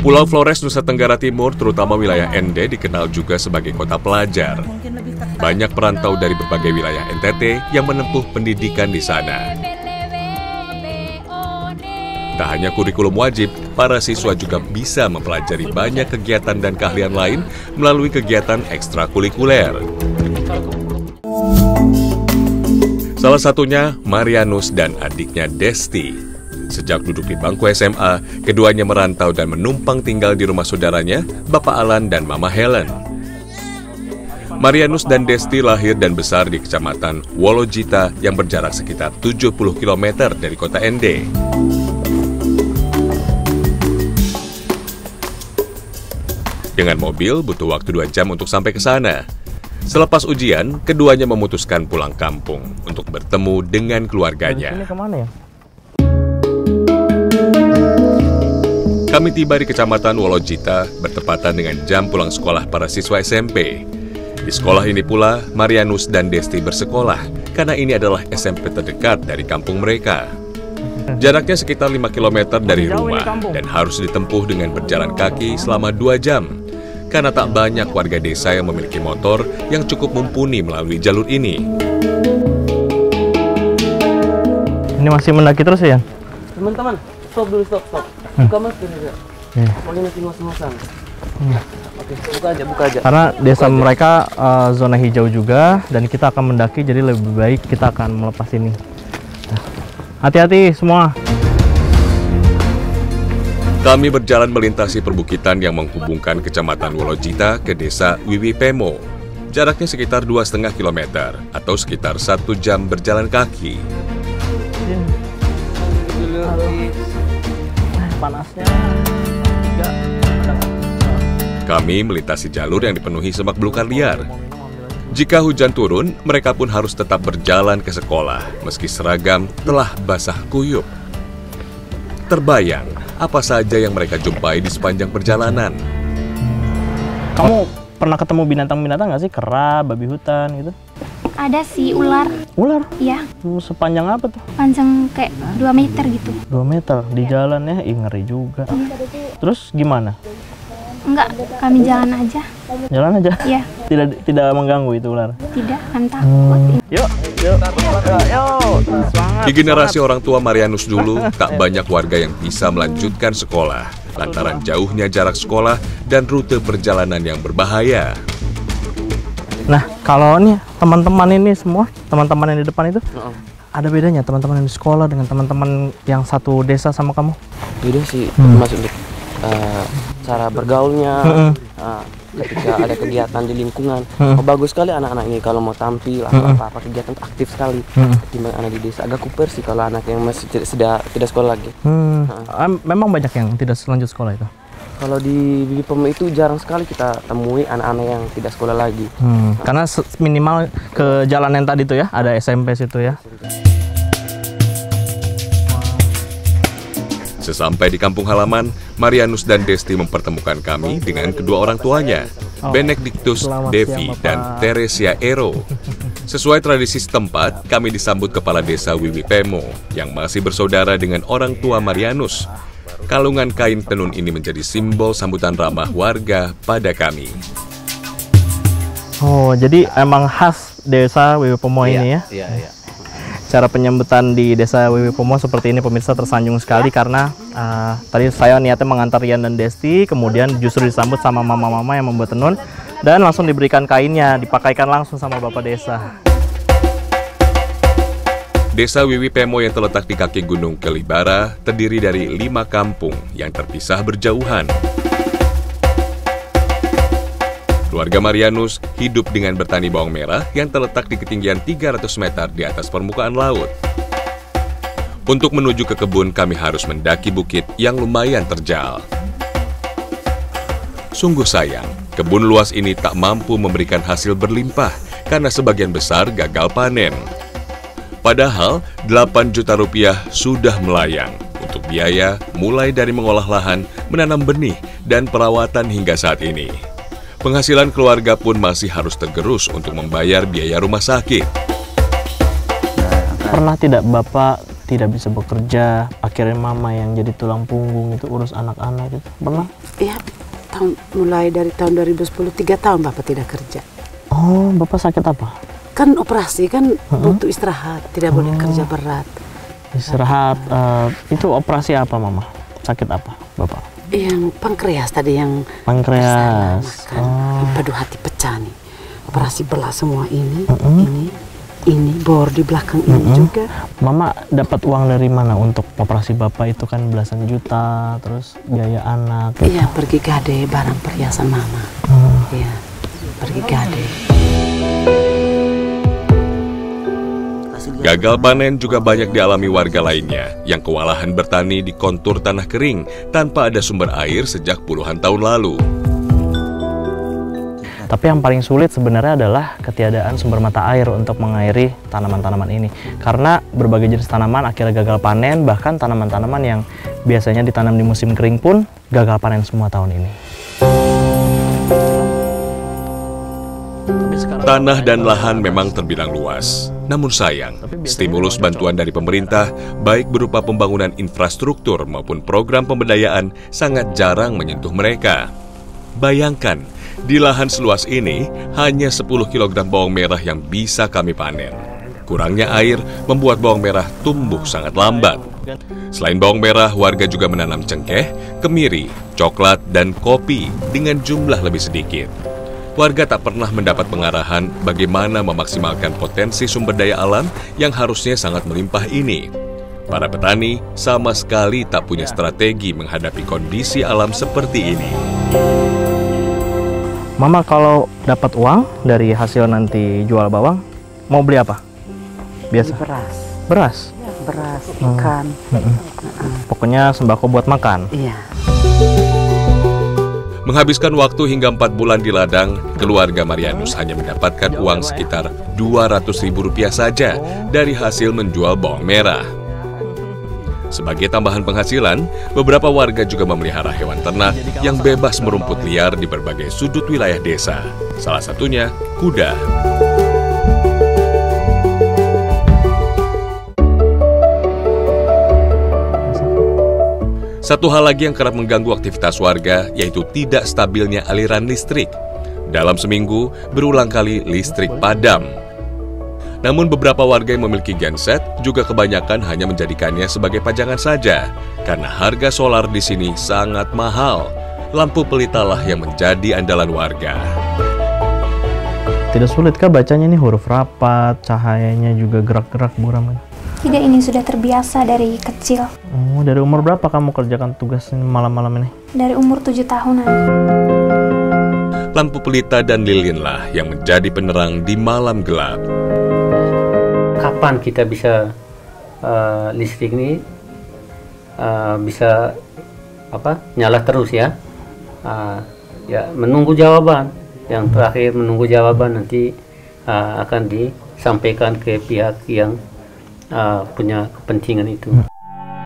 Pulau Flores, Nusa Tenggara Timur, terutama wilayah Ende, dikenal juga sebagai kota pelajar. Banyak perantau dari berbagai wilayah NTT yang menempuh pendidikan di sana. Tak hanya kurikulum wajib, para siswa juga bisa mempelajari banyak kegiatan dan keahlian lain melalui kegiatan ekstrakurikuler. Salah satunya Marianus dan adiknya Desti. Sejak duduk di bangku SMA, keduanya merantau dan menumpang tinggal di rumah saudaranya, Bapak Alan dan Mama Helen. Marianus dan Desti lahir dan besar di Kecamatan Wolojita yang berjarak sekitar 70 km dari kota Ende. Dengan mobil, butuh waktu 2 jam untuk sampai ke sana. Selepas ujian, keduanya memutuskan pulang kampung untuk bertemu dengan keluarganya. Ini kemana ya? Kami tiba di Kecamatan Wolojita bertepatan dengan jam pulang sekolah para siswa SMP. Di sekolah ini pula, Marianus dan Desti bersekolah, karena ini adalah SMP terdekat dari kampung mereka. Jaraknya sekitar 5 km dari rumah dan harus ditempuh dengan berjalan kaki selama 2 jam. Karena tak banyak warga desa yang memiliki motor yang cukup mumpuni melalui jalur ini. Ini masih mendaki terus ya? Teman-teman, stop dulu, stop. Buka masker juga. Ini masih ngos-ngosan. Oke, buka aja. Karena desa mereka zona hijau juga dan kita akan mendaki, jadi lebih baik kita akan melepas ini. Hati-hati semua. Kami berjalan melintasi perbukitan yang menghubungkan Kecamatan Wolojita ke Desa Wiwi Pemo. Jaraknya sekitar 2,5 km atau sekitar 1 jam berjalan kaki. Panasnya. Kami melintasi jalur yang dipenuhi semak belukar liar. Jika hujan turun, mereka pun harus tetap berjalan ke sekolah, meski seragam telah basah kuyup. Terbayang apa saja yang mereka jumpai di sepanjang perjalanan. Kamu pernah ketemu binatang-binatang nggak sih? Kera, babi hutan gitu? Ada sih ular. Ular? Iya. Sepanjang apa tuh? Panjang kayak 2 meter gitu. 2 meter di jalan ya? Ih, ngeri juga. Terus gimana? Enggak, kami jalan aja. Jalan aja? Iya. Tidak mengganggu itu ular? Tidak, kan takut. Yuk. Semangat. Di generasi orang tua Marianus dulu, tak banyak warga yang bisa melanjutkan sekolah lantaran jauhnya jarak sekolah dan rute perjalanan yang berbahaya. Nah, kalau nih teman-teman ini semua, teman-teman yang di depan itu, ada bedanya teman-teman yang di sekolah dengan teman-teman yang satu desa sama kamu? Beda sih, maksudnya cara bergaulnya, ketika ada kegiatan di lingkungan. Bagus sekali anak-anak ini kalau mau tampil atau apa-apa kegiatan aktif sekali. Ketimbang anak di desa agak kuper sih kalau anak yang masih tidak sekolah lagi. Memang banyak yang tidak lanjut sekolah itu. Kalau di Wiwi Pemo itu jarang sekali kita temui anak-anak yang tidak sekolah lagi. Karena minimal ke jalan yang tadi tuh ya, ada SMP situ ya. Sesampai di kampung halaman, Marianus dan Desti mempertemukan kami dengan kedua orang tuanya, Benedictus Devi dan Teresia Ero. Sesuai tradisi setempat, kami disambut Kepala Desa Wiwi Pemo yang masih bersaudara dengan orang tua Marianus. Kalungan kain tenun ini menjadi simbol sambutan ramah warga pada kami. Oh, jadi emang khas desa Wiwi Pemo ini ya? Iya. Cara penyambutan di desa Wiwi Pemo seperti ini, pemirsa, tersanjung sekali karena tadi saya niatnya mengantar Rian dan Desti, kemudian justru disambut sama mama-mama yang membuat tenun dan langsung diberikan kainnya, dipakaikan langsung sama Bapak Desa. Desa Wiwi Pemo yang terletak di kaki Gunung Kelibara terdiri dari 5 kampung yang terpisah berjauhan. Keluarga Marianus hidup dengan bertani bawang merah yang terletak di ketinggian 300 meter di atas permukaan laut. Untuk menuju ke kebun, kami harus mendaki bukit yang lumayan terjal. Sungguh sayang, kebun luas ini tak mampu memberikan hasil berlimpah karena sebagian besar gagal panen. Padahal 8 juta rupiah sudah melayang untuk biaya mulai dari mengolah lahan, menanam benih, dan perawatan hingga saat ini. Penghasilan keluarga pun masih harus tergerus untuk membayar biaya rumah sakit. Pernah tidak Bapak tidak bisa bekerja akhirnya mama yang jadi tulang punggung itu urus anak-anak itu? Pernah? Iya, mulai dari tahun 2010, 3 tahun Bapak tidak kerja. Oh, Bapak sakit apa? Kan operasi, kan butuh istirahat, tidak boleh kerja berat. Istirahat, itu operasi apa Mama? Sakit apa Bapak? Yang pankreas tadi, yang pankreas. Padu hati pecah nih. Operasi belah semua ini, ini bor di belakang ini juga. Mama dapat uang dari mana untuk operasi Bapak itu kan belasan juta, terus biaya anak? Gitu. Iya, pergi gade barang perhiasan Mama. Iya, pergi gade. Gagal panen juga banyak dialami warga lainnya yang kewalahan bertani di kontur tanah kering tanpa ada sumber air sejak puluhan tahun lalu. Tapi yang paling sulit sebenarnya adalah ketiadaan sumber mata air untuk mengairi tanaman-tanaman ini. Karena berbagai jenis tanaman akhirnya gagal panen, bahkan tanaman-tanaman yang biasanya ditanam di musim kering pun gagal panen semua tahun ini. Tanah dan lahan memang terbilang luas. Namun sayang, stimulus bantuan dari pemerintah, baik berupa pembangunan infrastruktur maupun program pemberdayaan, sangat jarang menyentuh mereka. Bayangkan, di lahan seluas ini, hanya 10 kg bawang merah yang bisa kami panen. Kurangnya air membuat bawang merah tumbuh sangat lambat. Selain bawang merah, warga juga menanam cengkeh, kemiri, coklat, dan kopi dengan jumlah lebih sedikit. Warga tak pernah mendapat pengarahan bagaimana memaksimalkan potensi sumber daya alam yang harusnya sangat melimpah ini. Para petani sama sekali tak punya strategi menghadapi kondisi alam seperti ini. Mama kalau dapat uang dari hasil nanti jual bawang, mau beli apa? Biasa? Beras. Beras? Ya, beras, ikan. Pokoknya sembako buat makan? Iya. Menghabiskan waktu hingga 4 bulan di ladang, keluarga Marianus hanya mendapatkan uang sekitar Rp200.000 saja dari hasil menjual bawang merah. Sebagai tambahan penghasilan, beberapa warga juga memelihara hewan ternak yang bebas merumput liar di berbagai sudut wilayah desa. Salah satunya kuda. Satu hal lagi yang kerap mengganggu aktivitas warga, yaitu tidak stabilnya aliran listrik. Dalam seminggu, berulang kali listrik padam. Namun beberapa warga yang memiliki genset juga kebanyakan hanya menjadikannya sebagai pajangan saja, karena harga solar di sini sangat mahal. Lampu pelitalah yang menjadi andalan warga. Tidak sulitkah bacanya nih, huruf rapat, cahayanya juga gerak-gerak buram? Tidak, ini sudah terbiasa dari kecil. Oh, dari umur berapa kamu kerjakan tugas ini malam-malam ini? Dari umur 7 tahunan. Lampu pelita dan lilinlah yang menjadi penerang di malam gelap. Kapan kita bisa listrik ini bisa nyala terus ya? Ya menunggu jawaban. Yang terakhir menunggu jawaban nanti akan disampaikan ke pihak yang punya kepentingan itu.